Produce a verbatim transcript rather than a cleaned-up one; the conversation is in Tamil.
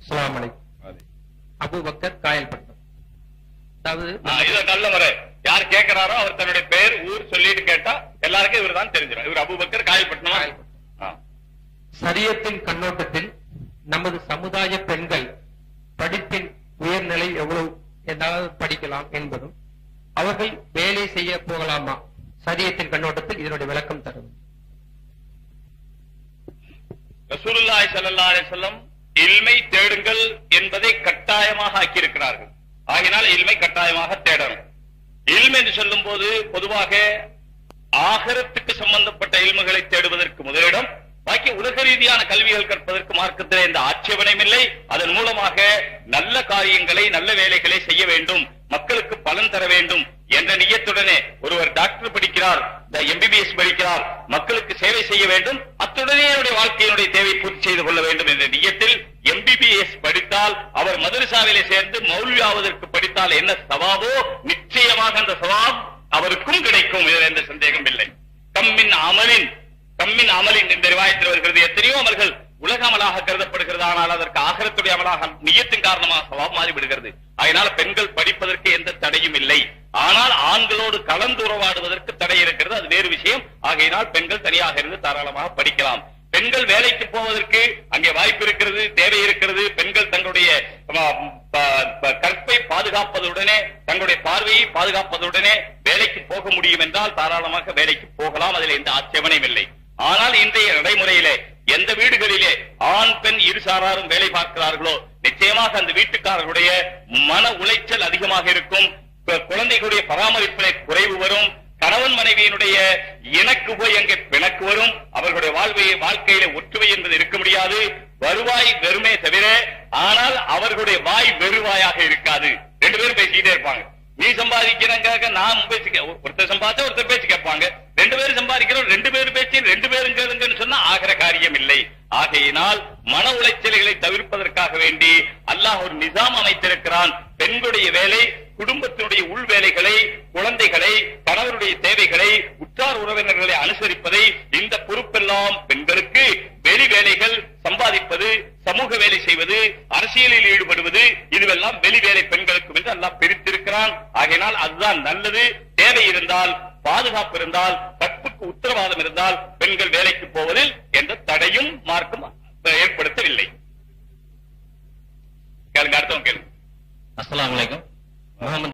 அஸ்ஸலாமு அலைக்கும். அபூபக்கர் காயல்பட்டினம். அதாவது இது நல்ல முறை. யார் கேட்கிறாரோ அவர் தன்னுடைய பெயர் ஊர் சொல்லிட்டு கேட்டா எல்லாருக்கும் இவர் தான் தெரிஞ்சிடும். இவர் அபூபக்கர் காயல்பட்டினம். சரியத்தின் கண்ணோட்டத்தில் நமது சமுதாய பெண்கள் படிப்பின் உயர்நிலை எவ்வளவு ஏதாவது படிக்கலாம் என்பதும் அவர்கள் வேலை செய்ய போகலாமா, சரியத்தின் கண்ணோட்டத்தில் இதனுடைய விளக்கம் தரும். ரசூலுல்லாஹி ஸல்லல்லாஹு அலைஹி வஸல்லம் இல்மை தேடுங்கள் என்பதை கட்டாயமாக ஆக்கியிருக்கிறார்கள். ஆகினால் இல்மை கட்டாயமாக தேடணும். இல்ம் என்று சொல்லும் போது பொதுவாக ஆகிரத்துக்கு சம்பந்தப்பட்ட இல்முகளை தேடுவதற்கு முதலிடம், பாக்கி உலக ரீதியான கல்விகள் கற்பதற்கு மார்க்கத்திலே எந்த ஆட்சேபனையும் இல்லை. அதன் மூலமாக நல்ல காரியங்களை நல்ல வேலைகளை செய்ய வேண்டும், மக்களுக்கு பலன் தர வேண்டும் என்ற நியத்துடனே ஒருவர் டாக்டர் படிக்கிறார், எம்பிபிஎஸ் படிக்கிறார், மக்களுக்கு சேவை செய்ய வேண்டும், அத்துடனே என்னுடைய வாழ்க்கையினுடைய தேவை பூர்த்தி செய்து கொள்ள வேண்டும் என்ற நியத்தில் எம்பிபிஎஸ் படித்தால் அவர் மதரசாவிலே சேர்ந்து மௌல்வி ஆவதற்கு படித்தால் என்ன சவாபோ நிச்சயமாக அந்த சவாப் அவருக்கும் கிடைக்கும். இதில் எந்த சந்தேகம் இல்லை. கம்மின் அமலின் கம்மின் அமலின் என்ற ரிவாயத்தில் வருகிறது. எத்தனையோ அமல்கள் உலக அமலாக கருதப்படுகிறது, ஆனால் அதற்கு ஆகிரத்துடைய அமலாக நியத்தின் காரணமாக சவாப் மாறிவிடுகிறது. அதனால பெண்கள் படிப்பதற்கு எந்த தடையும் இல்லை. ஆனால் ஆண்களோடு கலந்துறவாடுவதற்கு தடை இருக்கிறது, அது வேறு விஷயம். ஆகையினால் பெண்கள் தனியாக இருந்து தாராளமாக படிக்கலாம். பெண்கள் வேலைக்கு போவதற்கு அங்கே வாய்ப்பு இருக்கிறது, தேவை இருக்கிறது. பெண்கள் தங்களுடைய கற்பை பாதுகாப்பதுடனே தங்களுடைய பார்வையை பாதுகாப்பதுடனே வேலைக்கு போக முடியும் என்றால் தாராளமாக வேலைக்கு போகலாம். அதில் எந்த ஆட்சேபனையும் இல்லை. ஆனால் இன்றைய நடைமுறையிலே எந்த வீடுகளிலே ஆண் பெண் இரு சாராரும் வேலை பார்க்கிறார்களோ நிச்சயமாக அந்த வீட்டுக்காரர்களுடைய மன உளைச்சல் அதிகமாக இருக்கும். குழந்தைகளுடைய பராமரிப்பிலே குறைவு வரும். கணவன் மனைவியினுடைய இணக்கு போய் அங்கே பிணக்கு வரும். அவர்களுடைய வாழ்வையை வாழ்க்கையில ஒற்றுமை என்பது இருக்க முடியாது. வருவாய் வெறுமே தவிர, ஆனால் அவர்களுடைய வாய் வெறுவாயாக இருக்காது. ரெண்டு பேரும் பேசிக்கிட்டே இருப்பாங்க. நீ சம்பாதிக்கிறாங்க, நான் பேச்சு, ஒருத்தர் சம்பாதிச்சா ஒருத்தர் பேச்சு கேட்பாங்க. ரெண்டு பேரும் சம்பாதிக்கிறோம், ரெண்டு பேரும் பேச்சு, ரெண்டு பேரும் கேளுங்கன்னு சொன்னா ஆகிற காரியம் இல்லை. ஆகையினால் மன உளைச்சல்களை தவிர்ப்பதற்காக வேண்டி அல்லாஹ் ஒரு நிசாம் அமைத்திருக்கிறான். பெண்களுடைய வேலை குடும்பத்தினுடைய உள் வேலைகளை, குழந்தைகளை, கணவருடைய தேவைகளை, உற்றார் உறவினர்களை அனுசரிப்பதை, இந்த பொறுப்பெல்லாம் பெண்களுக்கு. வெளி வேலைகள் சம்பாதிப்பது, சமூக வேலை செய்வது, அரசியலில் ஈடுபடுவது, இதுவெல்லாம் வெளி வேலை பெண்களுக்கு என்று அல்லாஹ் பிரித்திருக்கிறான். ஆகையினால் அதுதான் நல்லது. தேவை இருந்தால், பாதுகாப்பு இருந்தால், கற்புக்கு உத்தரவாதம் இருந்தால் பெண்கள் வேலைக்கு போவதில் எந்த தடையும் மார்க்கம் ஏற்படுத்தவில்லை. கேளுங்க, அடுத்தவங்க கேளுங்க. அஸ்ஸலாமு அலைக்கும். முகமது